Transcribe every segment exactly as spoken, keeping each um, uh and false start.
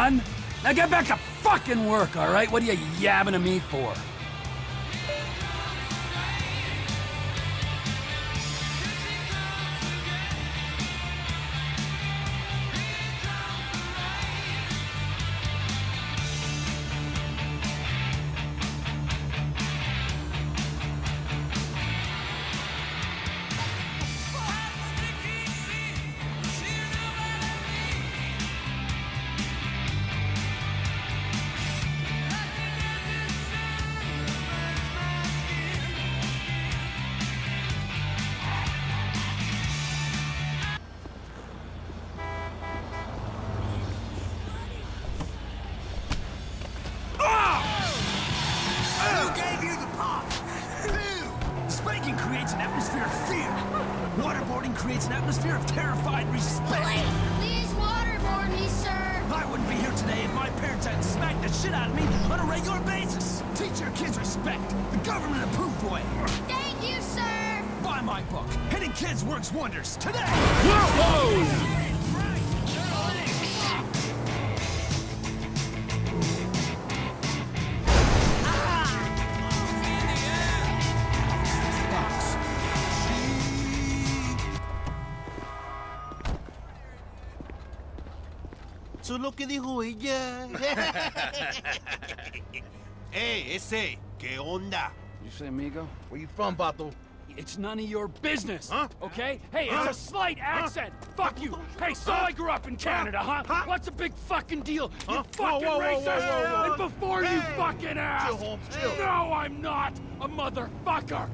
done? Now get back to fucking work, all right? What are you yabbing at me for? Creates an atmosphere of fear. Waterboarding creates an atmosphere of terrified respect. Please waterboard me, sir. I wouldn't be here today if my parents hadn't smacked the shit out of me on a regular basis. Teach your kids respect. The government approved way. Thank you, sir. Buy my book. Hitting Kids works wonders today. Whoa! Whoa! Eso es lo que dijo ella. Hey, ese, ¿qué onda? You say amigo? Where you from, Bato? It's none of your business, huh? Okay? Hey, huh? it's a slight accent. Huh? Fuck you. Hey, so huh? I grew up in Canada, huh? huh? What's the big fucking deal? Huh? You fucking whoa, whoa, racist! whoa, whoa, whoa. And before hey. you fucking ask, chill, Holmes, chill. No, I'm not a motherfucker.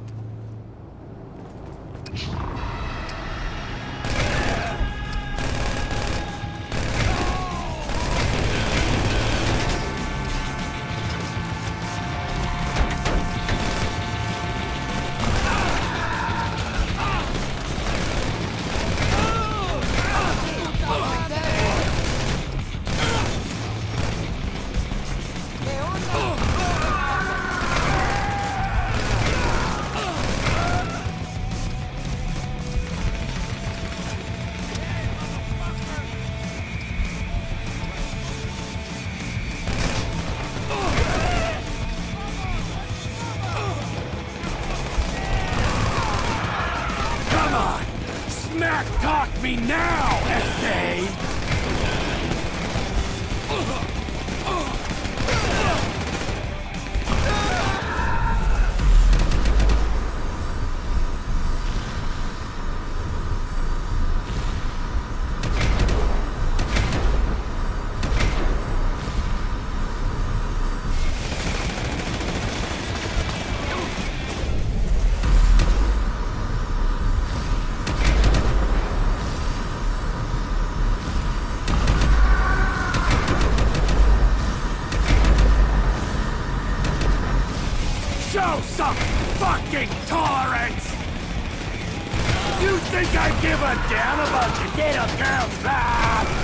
Smack talk me now, S A! Show some fucking tolerance! You think I give a damn about the little girl's life?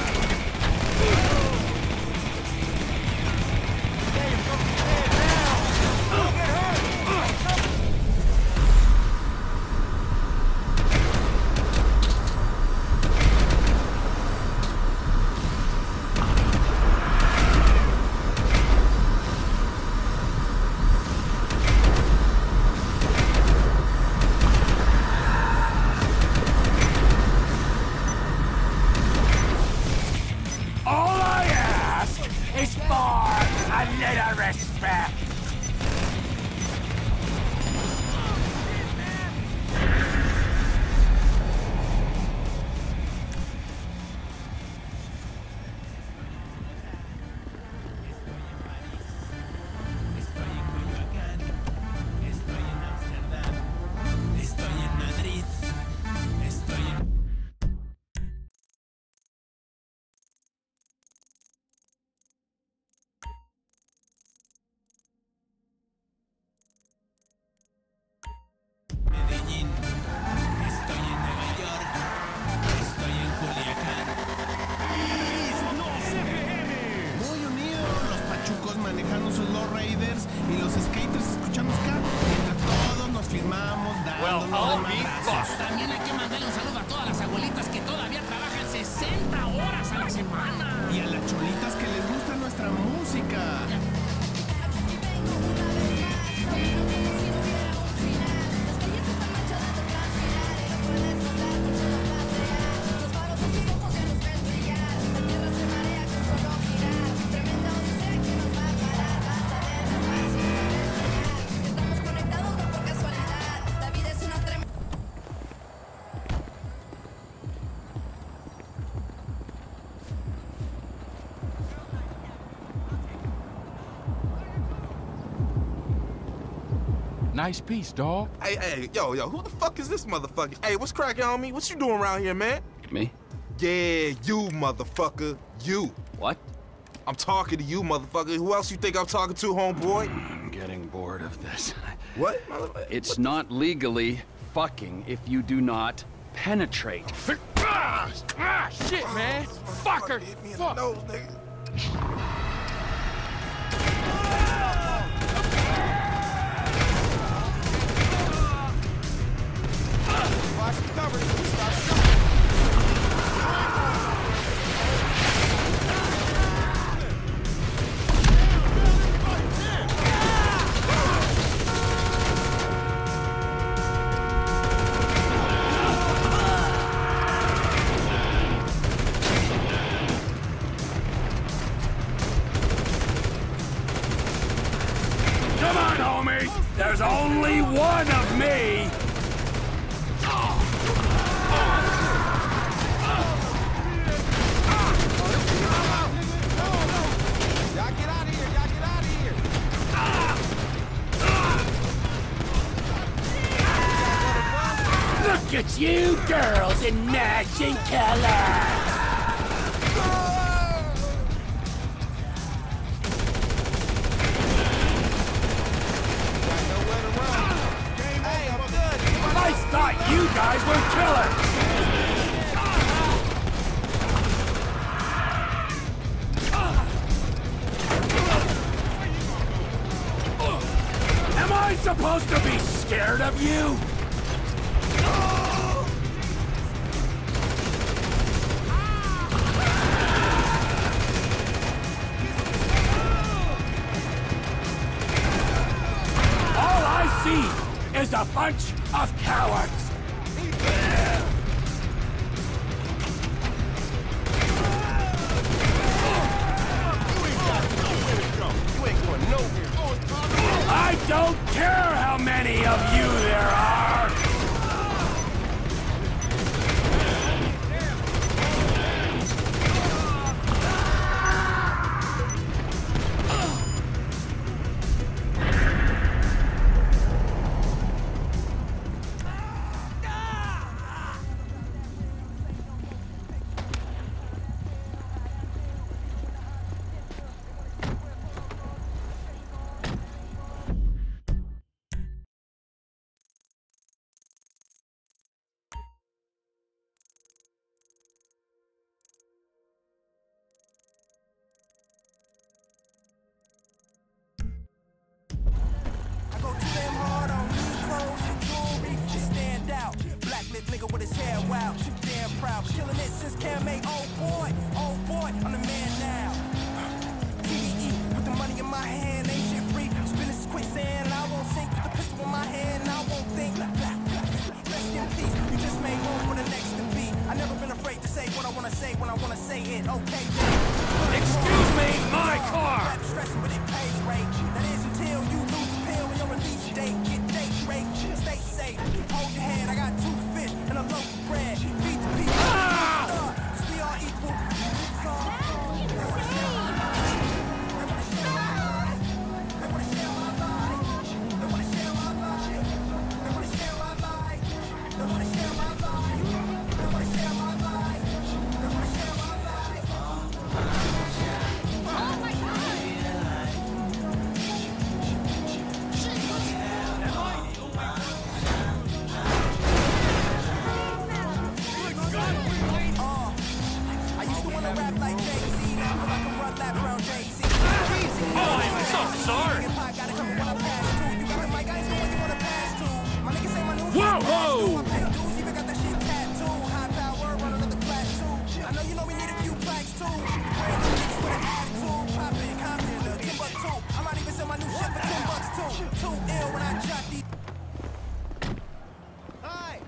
It's for a little respect. manejando sus lowriders y los skaters escuchando ska, mientras todos nos filmamos dando well, madrazos. También hay que mandarle un saludo a todas las abuelitas que todavía trabajan sesenta horas a la semana. Y a las cholitas que les gusta Nice piece, dawg. Hey, hey, yo, yo, who the fuck is this motherfucker? Hey, what's cracking on me? What you doing around here, man? Me? Yeah, you, motherfucker. You. What? I'm talking to you, motherfucker. Who else you think I'm talking to, homeboy? I'm getting bored of this. What? It's what not legally fucking if you do not penetrate. Ah, ah, shit, man. Fucker. Hit me in Fuck. the nose, nigga. Watch the cover. Come on, homies! There's only one of me! Y'all get out of here! Y'all get out of here! Look at you girls in matching colors! Hey, I'm good. I thought you guys were killers! Am I supposed to be scared of you? All I see is a bunch of cowards! I don't care how many of you there are! I go too damn hard on new clothes and jewelry to stand out. Black lip nigga with his hair wild, too damn proud. Been killing it since Cam made oh boy, oh boy, I'm the man now. T D E, put the money in my hand, ain't shit free. Spin this quicksand, and I won't sink. Put the pistol in my hand, and I won't think. Rest in peace, you just made room for the next to be. I never been afraid to say what I wanna say when I wanna say it. Okay, then. Excuse me, my car! Rap stressing, but it pays great. That is until you lose the pill when your release date. Get date rate, stay safe. Hold your head, I got two fish and a loaf of bread. Feed the people, ah! Cause we all equal. So, they wanna share my life. They wanna share my life. They wanna share my life. They wanna share my life. They wanna share my life. They wanna share my life. They wanna share my life. They wanna share my life. Oh my god! Uh, I used to wanna rap like Jay-Z, now I feel like I can run laps around Jay-Z. Oh, I'm so sorry! Gotta come when I pass through. You got the mic, I ain't know when you wanna pass to. My niggas say my new Whoa, shit whoa! I pay dues, even got that shit tattooed. High power, run another plateau. I know you know we need a few plaques too. Brand new niggas with an attitude. Poppin', Compton, the Timbuktu. I might even sell my new shit for ten bucks too. Too ill when I drop these. Hi.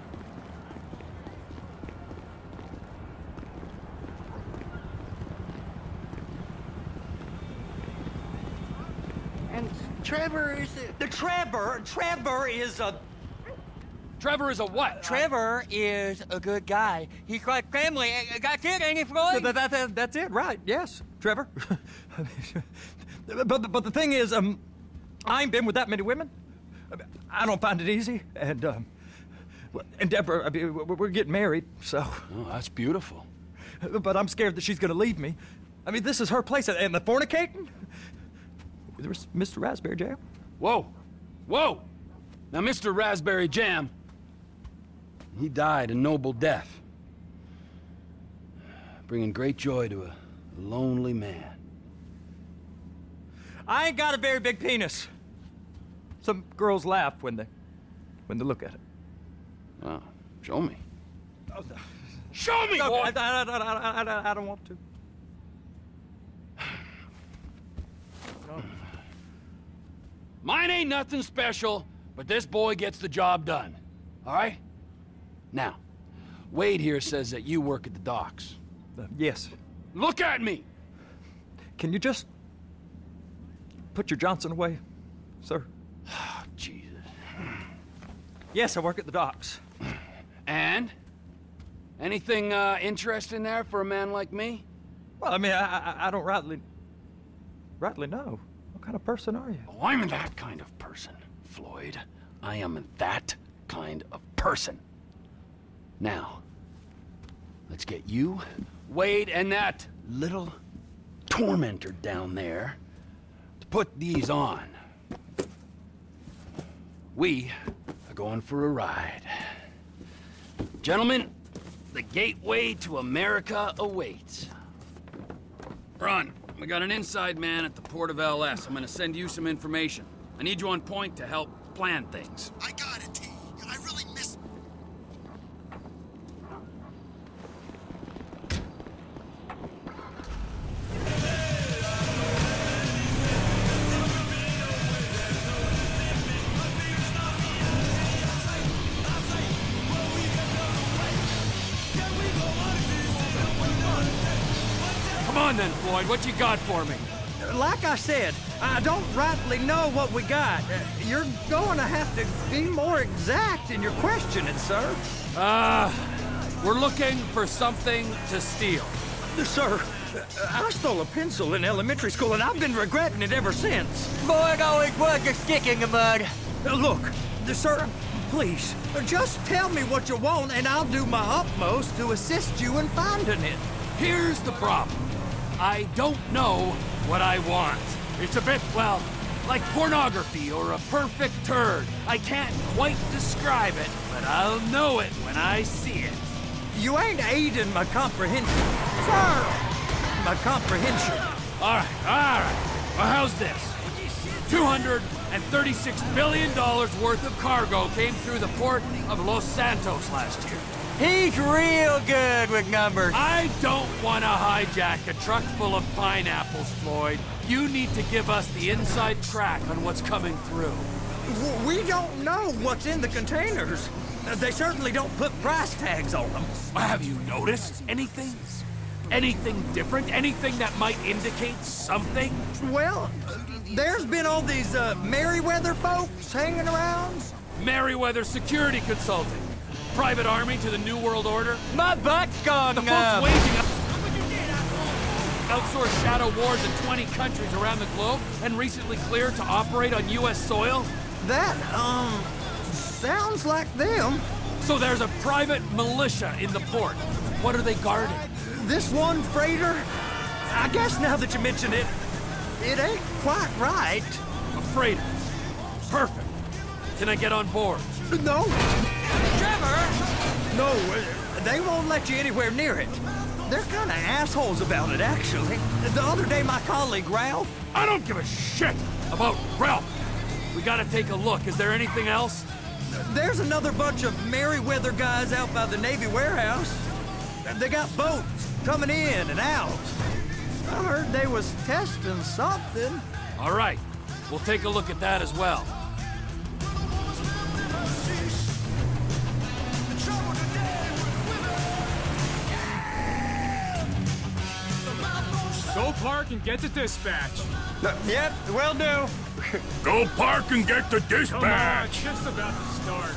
And Trevor is the Trevor. Trevor is a. Trevor is a what? Trevor is a good guy. He's like family. That's it, ain't it, Floyd? That, that, that, that's it, right? Yes, Trevor. but but the thing is, um, I ain't been with that many women. I don't find it easy, and, um, and Deborah, I mean, we're getting married, so... Oh, that's beautiful. But I'm scared that she's gonna leave me. I mean, this is her place, and the fornicating? There's Mister Raspberry Jam. Whoa, whoa! Now, Mister Raspberry Jam, he died a noble death, bringing great joy to a lonely man. I ain't got a very big penis. Some girls laugh when they, when they look at it. Oh, show me. Oh, no. Show me, No, boy! I, I, I, I, I, I don't want to. No. Mine ain't nothing special, but this boy gets the job done. All right? Now, Wade here says that you work at the docks. Uh, yes. Look at me! Can you just put your Johnson away, sir? Oh, Jesus. Yes, I work at the docks. And? Anything uh, interesting there for a man like me? Well, I mean, I, I, I don't rightly, rightly know. What kind of person are you? Oh, I'm that kind of person, Floyd. I am that kind of person. Now, let's get you, Wade, and that little tormentor down there to put these on. We are going for a ride. Gentlemen, the gateway to America awaits. Ron, we got an inside man at the port of L S. I'm gonna send you some information. I need you on point to help plan things. I got it, T. I really miss... Come on then, Floyd. What you got for me? Like I said, I don't rightly know what we got. Uh, you're going to have to be more exact in your questioning, sir. Uh, we're looking for something to steal. Sir, I stole a pencil in elementary school, and I've been regretting it ever since. Boy, it always was a stick in the mud. Uh, Look, sir, please, just tell me what you want, and I'll do my utmost to assist you in finding it. Here's the problem. I don't know what I want. It's a bit, well, like pornography or a perfect turd. I can't quite describe it, but I'll know it when I see it. You ain't aiding my comprehension. Sir! My comprehension. All right, all right. Well, how's this? two hundred thirty-six billion dollars worth of cargo came through the port of Los Santos last year. He's real good with numbers. I don't want to hijack a truck full of pineapples, Floyd. You need to give us the inside track on what's coming through. W- We don't know what's in the containers. Uh, They certainly don't put price tags on them. Have you noticed anything? Anything different? Anything that might indicate something? Well, uh, there's been all these uh, Merryweather folks hanging around. Merryweather Security Consulting. Private army to the New World Order. My butt's gone The folks numb. waging outsourced shadow wars in twenty countries around the globe and recently cleared to operate on U S soil. That, um, sounds like them. So there's a private militia in the port. What are they guarding? This one freighter, I guess now that you mention it, it ain't quite right. A freighter. Perfect. Can I get on board? No, Trevor! no, uh, they won't let you anywhere near it. They're kind of assholes about it, actually. The other day, my colleague, Ralph, I don't give a shit about Ralph. We gotta take a look. Is there anything else? there's another bunch of Merryweather guys out by the Navy warehouse. They got boats coming in and out. I heard they was testing something. All right. We'll take a look at that as well. Go park and get to dispatch. Yep, will do. Go park and get the Come on, dispatch! shift's about to start.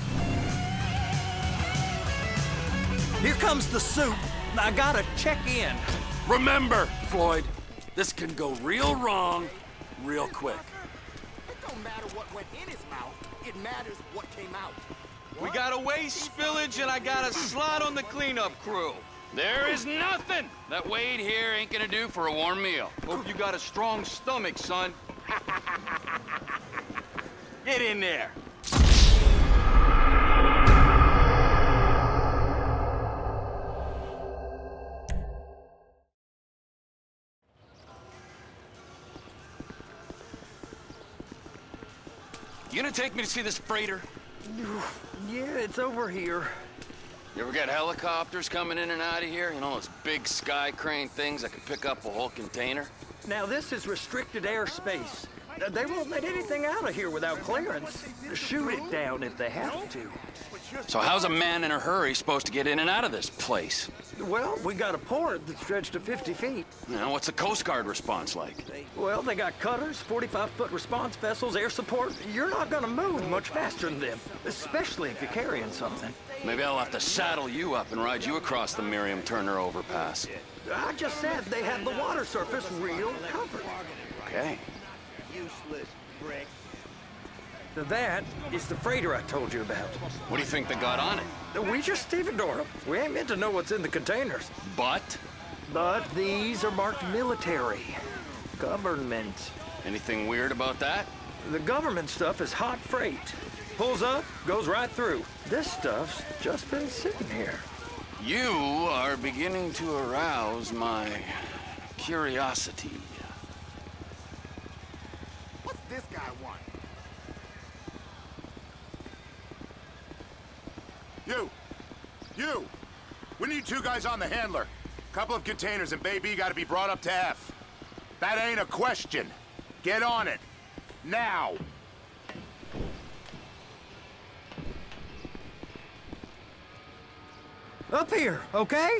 Here comes the soup. I gotta check in. Remember, Floyd, this can go real wrong real quick. It don't matter what went in his mouth. It matters what came out. We got a waste spillage and I got a slot on the cleanup crew. There is nothing that Wade here ain't gonna do for a warm meal. Hope you got a strong stomach, son. Get in there. You gonna take me to see this freighter? Yeah, it's over here. You ever got helicopters coming in and out of here? You know, those big sky crane things that can pick up a whole container? Now, this is restricted airspace. They won't let anything out of here without clearance. Shoot it down if they have to. So how's a man in a hurry supposed to get in and out of this place? Well, we got a port that's stretched to fifty feet. You know, what's the Coast Guard response like? Well, they got cutters, forty-five foot response vessels, air support. You're not gonna move much faster than them, especially if you're carrying something. Maybe I'll have to saddle you up and ride you across the Miriam Turner overpass. I just said they had the water surface real covered. Okay. Useless brick. That is the freighter I told you about. What do you think they got on it? We just stevedore them. We ain't meant to know what's in the containers. But? But these are marked military. Government. Anything weird about that? The government stuff is hot freight. Pulls up, goes right through. This stuff's just been sitting here. You are beginning to arouse my curiosity. What's this guy want? You! You! We need two guys on the handler. Couple of containers and Baby gotta be brought up to F. That ain't a question. Get on it. Now! Up here, okay?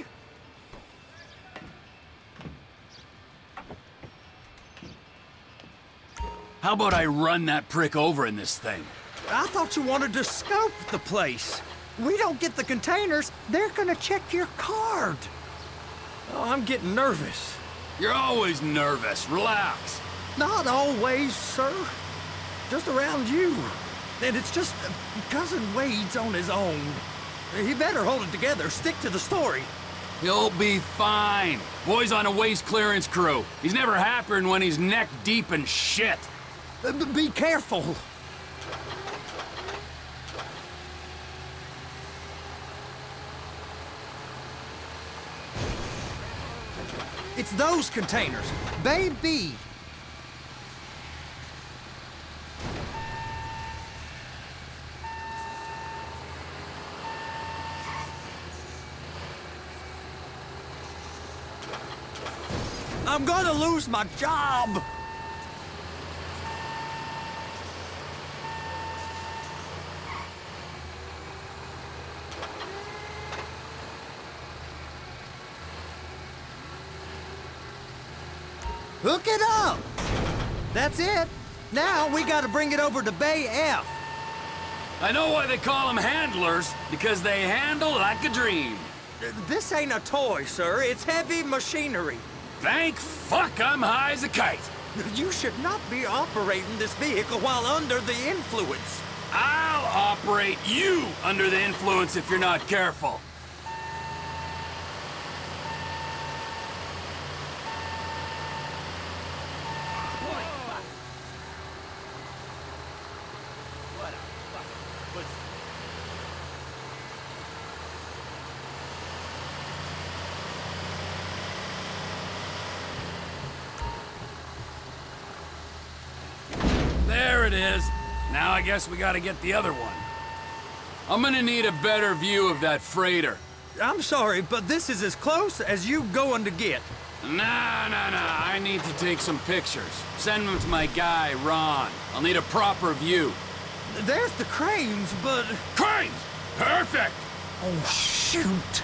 How about I run that prick over in this thing? I thought you wanted to scope the place. We don't get the containers, they're gonna check your card. Oh, I'm getting nervous. You're always nervous. Relax. Not always, sir. Just around you. And it's just uh, Cousin Wade's on his own. He better hold it together. Stick to the story. He'll be fine. Boy's on a waste clearance crew. He's never happier than when he's neck deep in shit. Uh, be careful. It's those containers. Baby. I'm gonna lose my job! Hook it up! That's it. Now we gotta bring it over to Bay F. I know why they call them handlers, because they handle like a dream. This ain't a toy, sir. It's heavy machinery. Thank fuck I'm high as a kite. You should not be operating this vehicle while under the influence. I'll operate you under the influence if you're not careful. There it is. Now I guess we gotta get the other one. I'm gonna need a better view of that freighter. I'm sorry, but this is as close as you going to get. Nah, nah, nah. I need to take some pictures. Send them to my guy, Ron. I'll need a proper view. There's the cranes, but... Cranes! Perfect! Oh, shoot!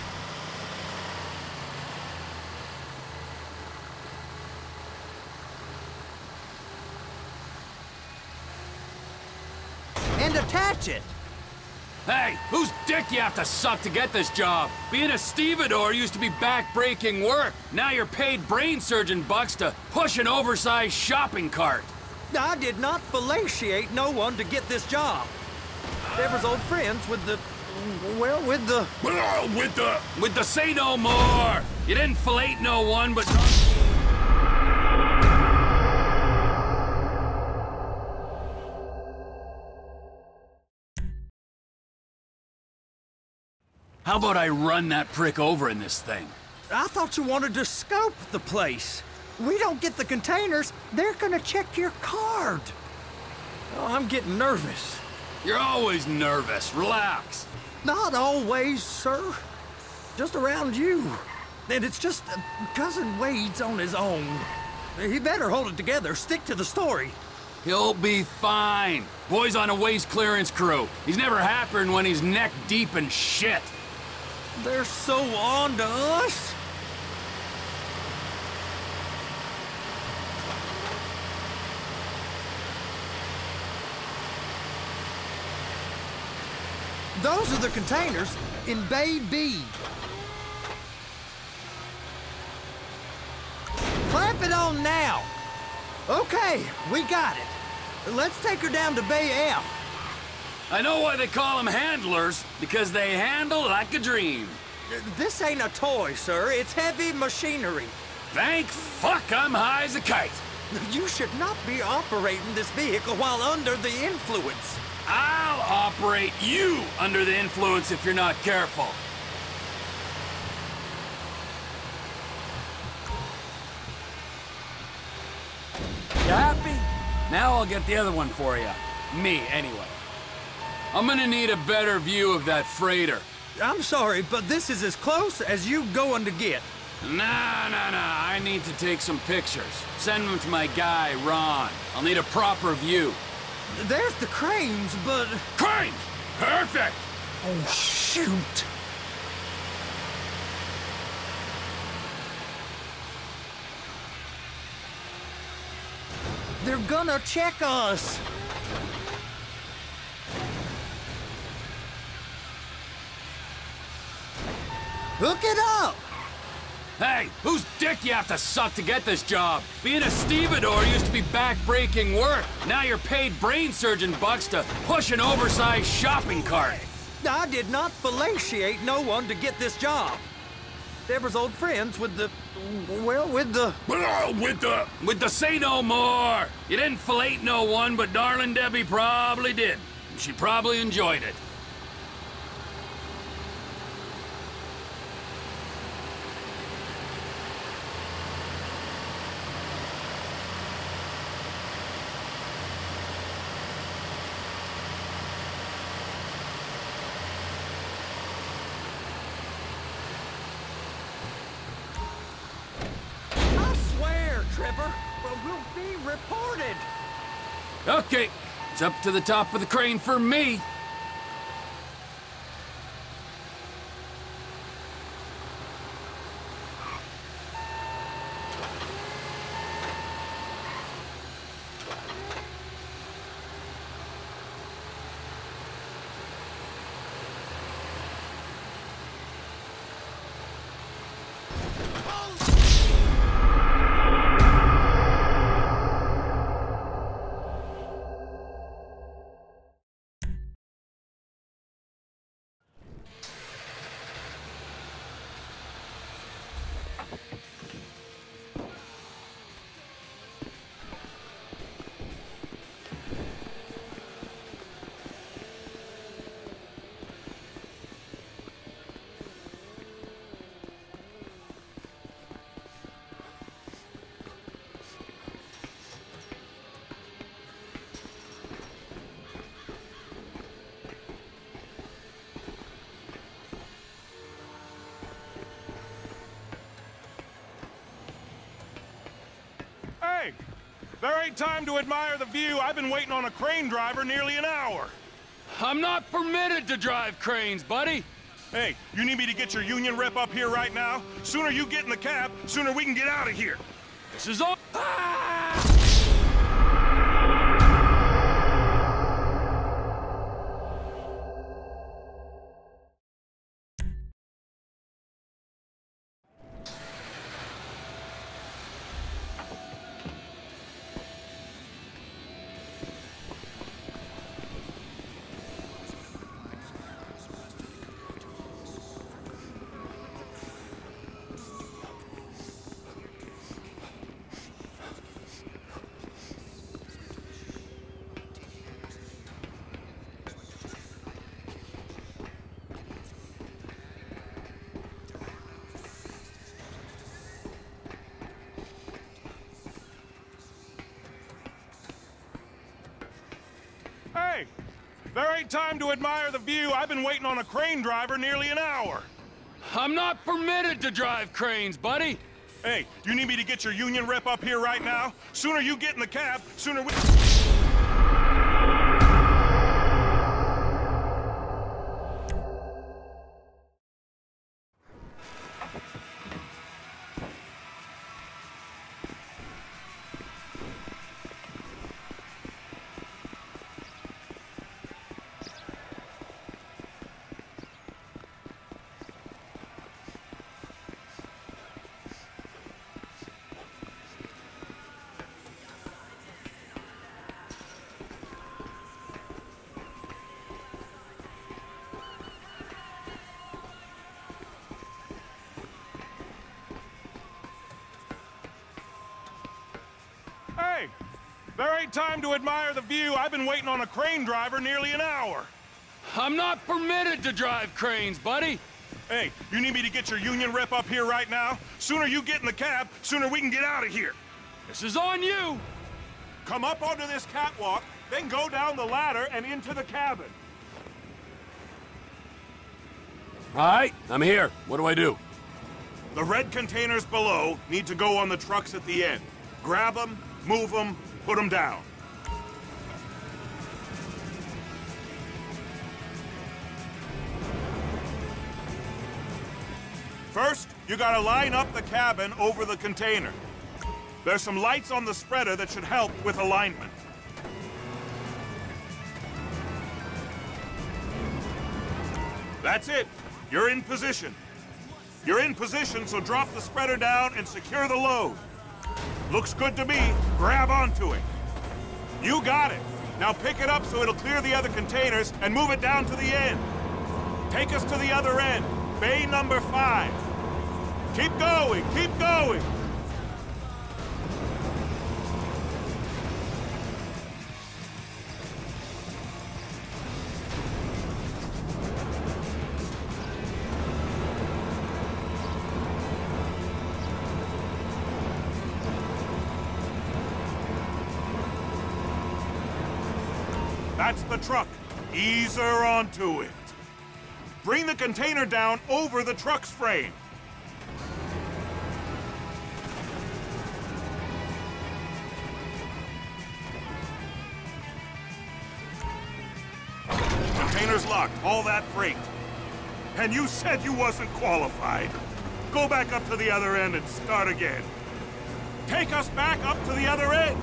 And attach it! Hey, whose dick you have to suck to get this job? Being a stevedore used to be back-breaking work. Now you're paid brain surgeon bucks to push an oversized shopping cart. I did not fellatiate no one to get this job. Deborah's old friends with the... well, with the... With the... With the say no more! You didn't fillet no one, but... How about I run that prick over in this thing? I thought you wanted to scope the place. We don't get the containers, they're gonna check your card. Oh, I'm getting nervous. You're always nervous. Relax. Not always, sir. Just around you. And it's just uh, Cousin Wade's on his own. He better hold it together, stick to the story. He'll be fine. Boy's on a waste clearance crew. He's never happier than when he's neck deep in shit. They're so on to us. Those are the containers in Bay B. Clamp it on now. Okay, we got it. Let's take her down to Bay F. I know why they call them handlers, because they handle like a dream. This ain't a toy, sir. It's heavy machinery. Thank fuck I'm high as a kite. You should not be operating this vehicle while under the influence. I'll operate you under the influence if you're not careful. You happy? Now I'll get the other one for you. Me, anyway. I'm gonna need a better view of that freighter. I'm sorry, but this is as close as you going to get. Nah, nah, nah. I need to take some pictures. Send them to my guy, Ron. I'll need a proper view. There's the cranes, but... Cranes! Perfect! Oh, shoot! They're gonna check us! Hook it up! Hey, whose dick you have to suck to get this job? Being a stevedore used to be back-breaking work. Now you're paid brain surgeon bucks to push an oversized shopping cart. I did not fellatiate no one to get this job. Deborah's old friends with the... well, with the... With the... With the say no more. You didn't fillet no one, but darling Debbie probably did. She probably enjoyed it. Trevor, but we'll be reported. Okay, it's up to the top of the crane for me. Hey, there ain't time to admire the view. I've been waiting on a crane driver nearly an hour. I'm not permitted to drive cranes, buddy. Hey, you need me to get your union rep up here right now? Sooner you get in the cab, sooner we can get out of here. This is all... Ah! there ain't time to admire the view. I've been waiting on a crane driver nearly an hour. I'm not permitted to drive cranes, buddy. Hey, you need me to get your union rep up here right now? Sooner you get in the cab, sooner we... Hey, there ain't time to admire the view. I've been waiting on a crane driver nearly an hour. I'm not permitted to drive cranes, buddy. Hey, you need me to get your union rep up here right now? Sooner you get in the cab, sooner we can get out of here. This is on you. Come up onto this catwalk, then go down the ladder and into the cabin. All right, I'm here. What do I do? The red containers below need to go on the trucks at the end. Grab them, move them, put them down. First, you gotta line up the cabin over the container. There's some lights on the spreader that should help with alignment. That's it. You're in position. You're in position, so drop the spreader down and secure the load. Looks good to me. Grab onto it. You got it. Now pick it up so it'll clear the other containers and move it down to the end. Take us to the other end. Bay number five. Keep going, keep going. That's the truck. Ease her onto it. Bring the container down over the truck's frame. Container's locked, all that freight. And you said you wasn't qualified. Go back up to the other end and start again. Take us back up to the other end.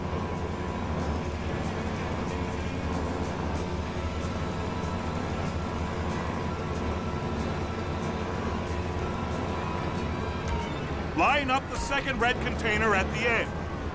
Line up the second red container at the end.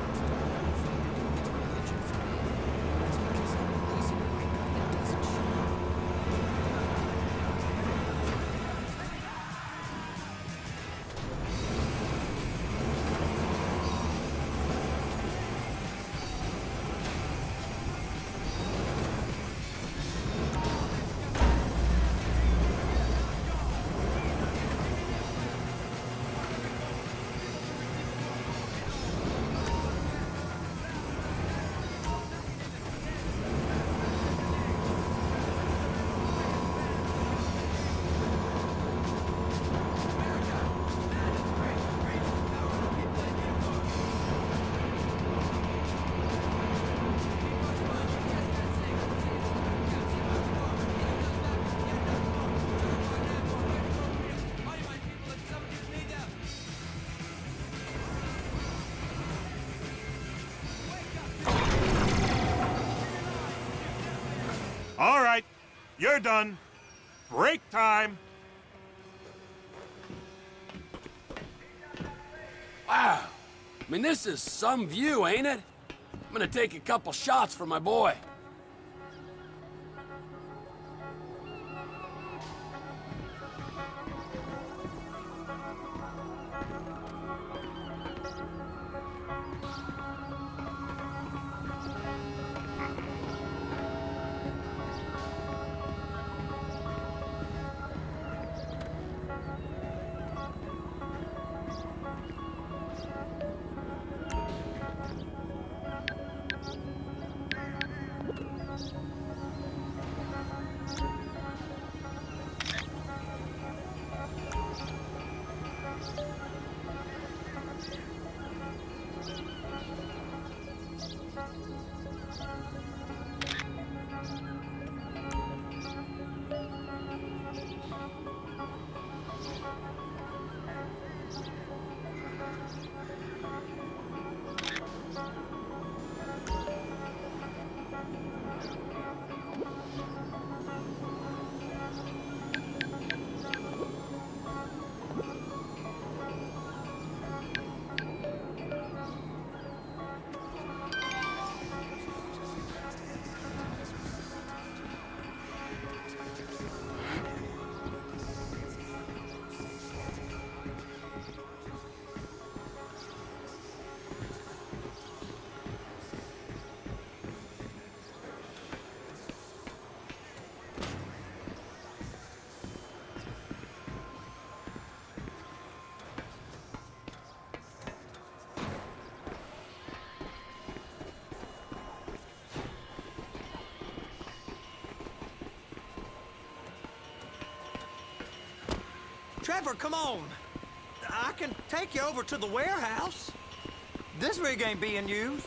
All right, you're done. Break time. Wow. I mean, this is some view, ain't it? I'm gonna take a couple shots for my boy. Trevor, come on. I can take you over to the warehouse. This rig ain't being used.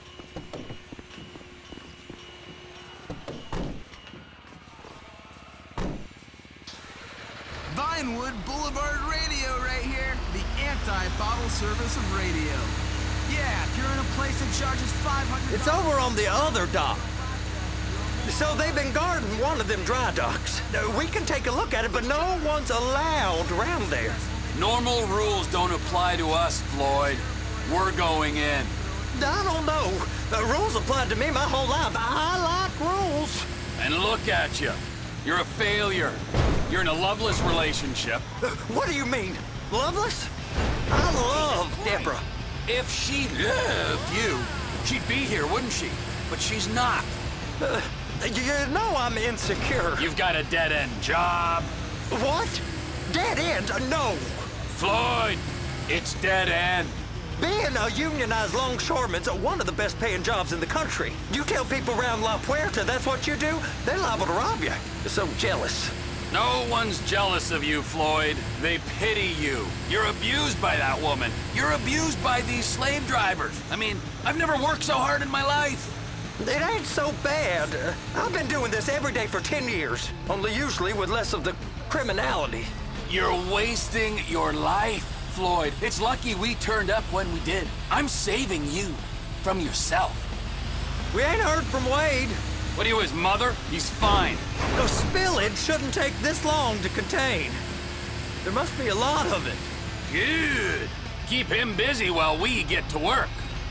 Vinewood Boulevard Radio right here. The anti-bottle service of radio. Yeah, if you're in a place that charges five hundred dollars... It's over on the other dock. So they've been guarding one of them dry docks. We can take a look at it, but no one's allowed around there. Normal rules don't apply to us, Floyd. We're going in. I don't know. The rules applied to me my whole life. I like rules. And look at you. You're a failure. You're in a loveless relationship. What do you mean? Loveless? I love Deborah. If she loved you, she'd be here, wouldn't she? But she's not. Uh, you know I'm insecure. You've got a dead-end job. What? Dead end? Uh, no. Floyd, it's dead end. Being a unionized longshoreman's one of the best paying jobs in the country. You tell people around La Puerta that's what you do, they're liable to rob you. They're so jealous. No one's jealous of you, Floyd. They pity you. You're abused by that woman. You're abused by these slave drivers. I mean, I've never worked so hard in my life. It ain't so bad. Uh, I've been doing this every day for ten years, only usually with less of the criminality. You're wasting your life, Floyd. It's lucky we turned up when we did. I'm saving you from yourself. We ain't heard from Wade. What are you, his mother? He's fine. The spillage shouldn't take this long to contain. There must be a lot of it. Good. Keep him busy while we get to work.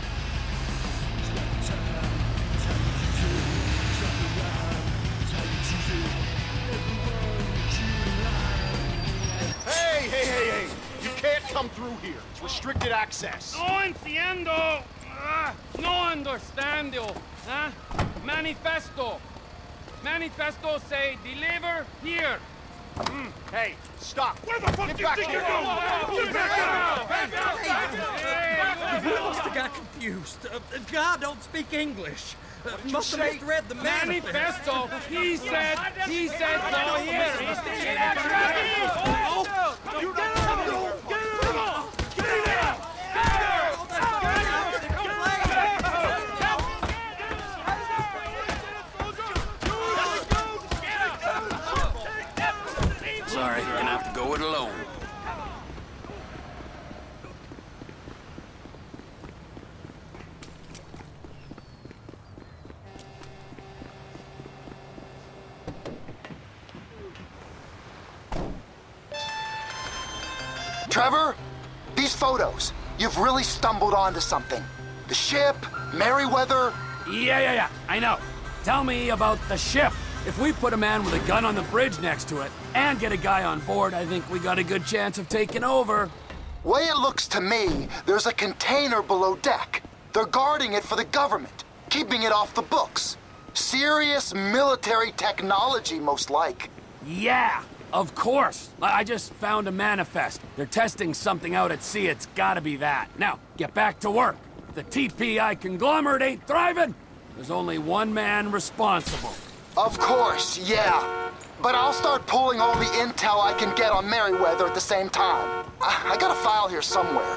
Hey, hey, hey, hey! You can't come through here. It's restricted access. No entiendo. Uh, no understand you. Huh? Manifesto. Manifesto say deliver here. Mm. Hey, stop. Where the fuck Get do you back think here. you're going? Get back out! We must have got confused. Uh, God don't speak English. Uh, must have misread the manifesto. Manifesto. He said. He said no here. He said get out. You don't know. Get out. Get out. Sorry, you're gonna have to go it alone. Trevor, these photos, you've really stumbled onto something. The ship, Merryweather. Yeah, yeah, yeah, I know. Tell me about the ship. If we put a man with a gun on the bridge next to it and get a guy on board, I think we got a good chance of taking over. Way it looks to me, there's a container below deck. They're guarding it for the government, keeping it off the books. Serious military technology, most like. Yeah, of course. I just found a manifest. They're testing something out at sea. It's gotta be that. Now, get back to work. If the T P I conglomerate ain't thriving, there's only one man responsible. Of course, yeah. But I'll start pulling all the intel I can get on Merryweather at the same time. I, I got a file here somewhere.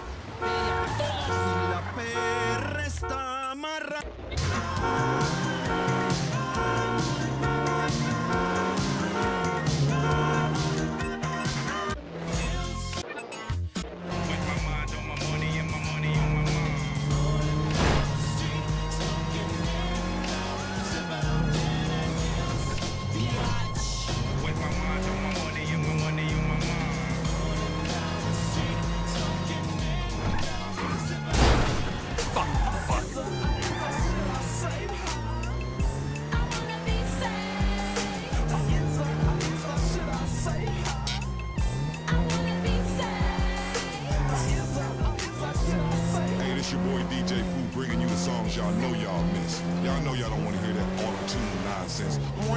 Y'all know y'all miss. Y'all know y'all don't want to hear that auto-tune nonsense.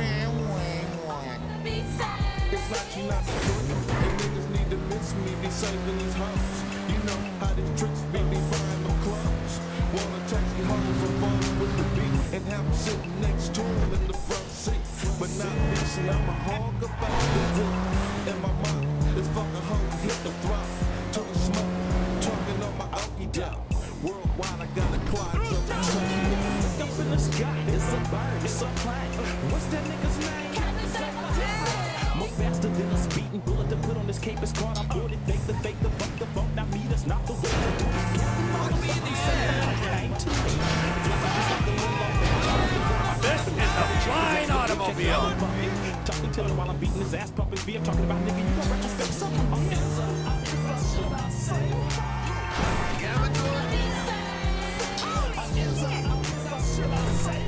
It's like you not supposed to. And niggas need to miss me, be safe in these hoes. You know how these tricks be, be buying them clothes. Wanna take you home for fun with the beat and have them sitting next to him in the front seat. But not me, see, I'm a hog about the wood. And my mind is fucking hungry. got? It's a bird, it's a plane. What's that nigga's name? More faster than a speeding bullet to put on this cape is caught. I'm boarded, fake the fake the fuck the fuck. Now me, that's not the way to do it. This is a flying automobile. Talking to him while I'm beating his ass, pumping beer. Talking about nigga, you gon' retrospect something. I'm Enzo, I'm Enzo, should I say? I'm Enzo, I'm Enzo, should I say?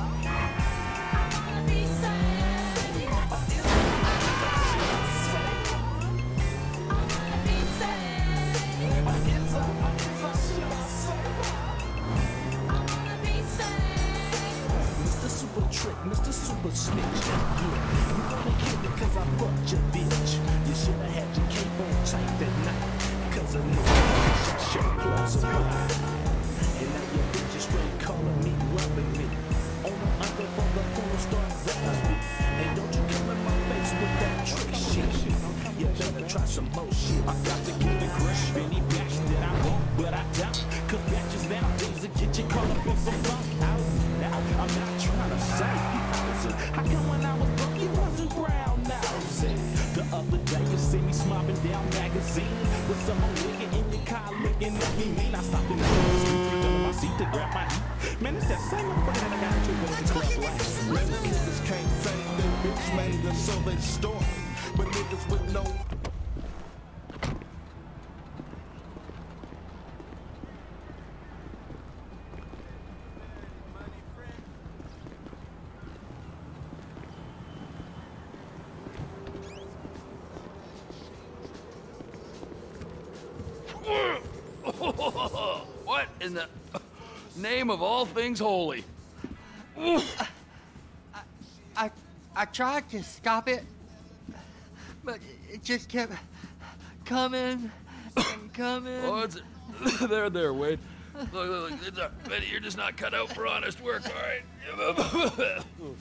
Mister Super Snitch, yeah, you gonna kill me cause I fucked your bitch. You should've had your cape on tight that night, cause a nigga shut your clothes apart. And now your bitch is straight calling me, rubbing me. On the under from the corner start rapping me. And don't you come in my face with that trick shit. You better try some more shit. I got to keep it fresh, any batch that I want, but I doubt. Cause batches nowadays will get you caught up in some funk out. Now, I'm not trying to say how come when I was broke you wasn't brown now? The other day you see me smobbing down magazine with some old nigga in your car looking at me mean. I stopped in the street, put on my seat to grab my heat. Man, it's that same motherfucker that I got into with the club lights. Real killers can't fake their bitch made us, so they store. But niggas with no. What in the name of all things holy? I, I, I tried to stop it, but it just kept coming and coming. Oh, it's there, there, Wade. Look, look, look, it's a, Betty, you're just not cut out for honest work, all right?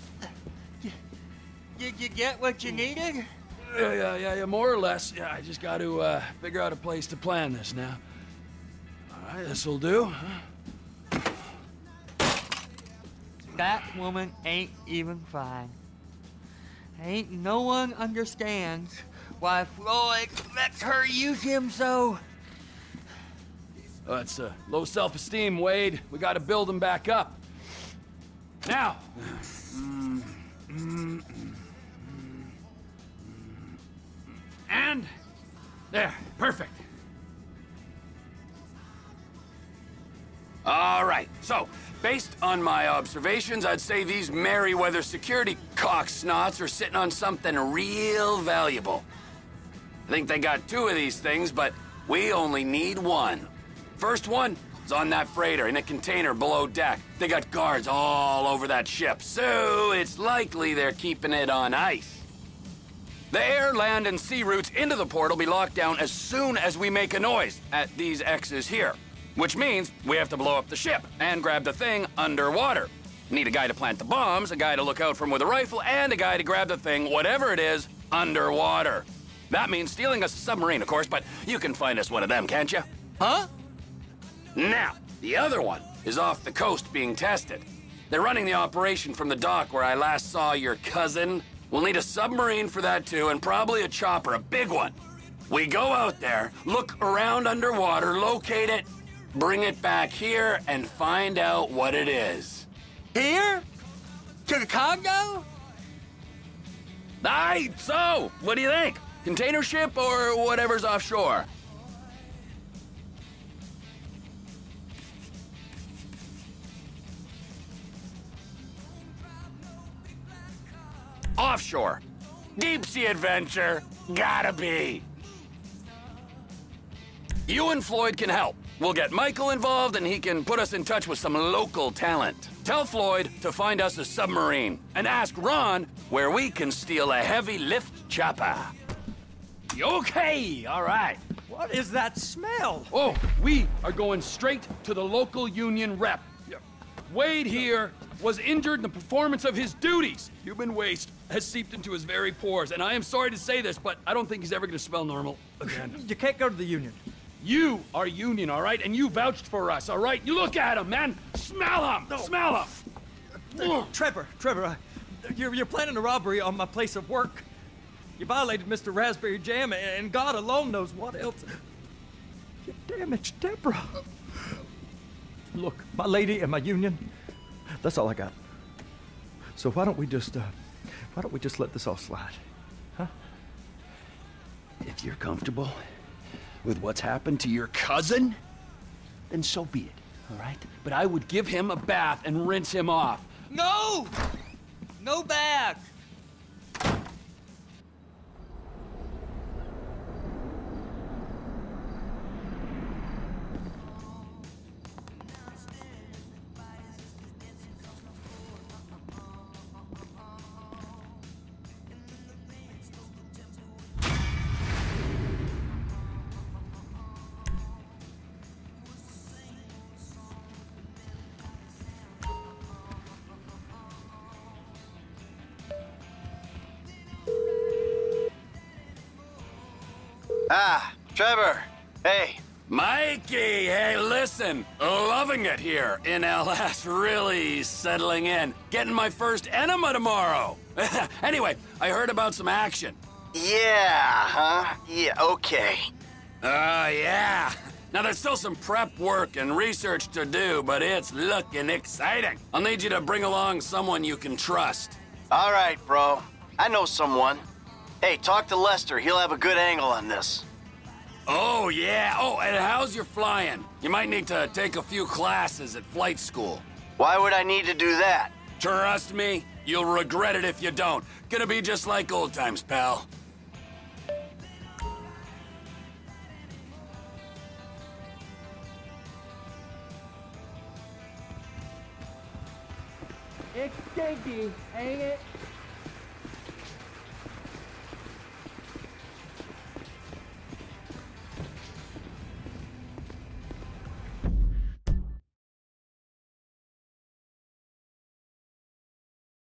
Did you get what you needed? Yeah, yeah, yeah, yeah, more or less. Yeah, I just got to uh, figure out a place to plan this now. All right, this'll do. Huh? That woman ain't even fine. Ain't no one understands why Floyd lets her use him so. Oh, that's uh, low self-esteem, Wade. We got to build him back up. Now. Mm, mm, mm, and there, perfect. All right, so, based on my observations, I'd say these Merryweather security cocksnots are sitting on something real valuable. I think they got two of these things, but we only need one. First one is on that freighter in a container below deck. They got guards all over that ship, so it's likely they're keeping it on ice. The air, land, and sea routes into the port will be locked down as soon as we make a noise at these X's here. Which means we have to blow up the ship and grab the thing underwater. Need a guy to plant the bombs, a guy to look out for them with a rifle, and a guy to grab the thing, whatever it is, underwater. That means stealing us a submarine, of course, but you can find us one of them, can't you? Huh? Now, the other one is off the coast being tested. They're running the operation from the dock where I last saw your cousin. We'll need a submarine for that too, and probably a chopper, a big one. We go out there, look around underwater, locate it, bring it back here, and find out what it is. Here? To the Congo? Aye, so, what do you think? Container ship or whatever's offshore? Offshore. Deep sea adventure. Gotta be. You and Floyd can help. We'll get Michael involved and he can put us in touch with some local talent. Tell Floyd to find us a submarine and ask Ron where we can steal a heavy lift chopper. Okay, all right. What is that smell? Oh, we are going straight to the local union rep. Wade here was injured in the performance of his duties. Human waste has seeped into his very pores, and I am sorry to say this, but I don't think he's ever gonna smell normal again. You can't go to the union. You are union, all right? And you vouched for us, all right? You look at him, man. Smell him. No. Smell him. Uh, Trevor, Trevor, uh, you're, you're planning a robbery on my place of work. You violated Mister Raspberry Jam, and God alone knows what else. You damaged Deborah. Look, my lady and my union, that's all I got. So why don't we just, uh, why don't we just let this all slide, huh? If you're comfortable with what's happened to your cousin, then so be it, all right? But I would give him a bath and rinse him off. No! No bath! Ah, Trevor. Hey. Mikey, hey, listen. Loving it here in L S. Really settling in. Getting my first enema tomorrow. Anyway, I heard about some action. Yeah, huh? Yeah, okay. Oh, uh, yeah. Now, there's still some prep work and research to do, but it's looking exciting. I'll need you to bring along someone you can trust. All right, bro. I know someone. Hey, talk to Lester. He'll have a good angle on this. Oh, yeah. Oh, and how's your flying? You might need to take a few classes at flight school. Why would I need to do that? Trust me, you'll regret it if you don't. Gonna be just like old times, pal. It's stinky, ain't it?